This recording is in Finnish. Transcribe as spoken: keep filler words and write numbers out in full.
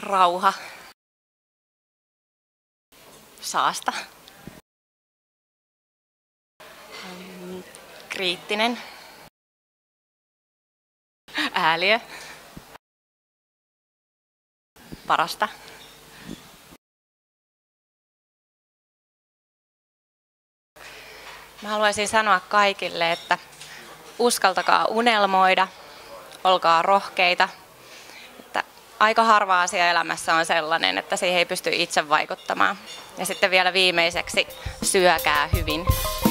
Rauha. Saasta. Kriittinen. Ääliö. Parasta. Mä haluaisin sanoa kaikille, että uskaltakaa unelmoida, olkaa rohkeita. Että aika harva asia elämässä on sellainen, että siihen ei pysty itse vaikuttamaan. Ja sitten vielä viimeiseksi, syökää hyvin.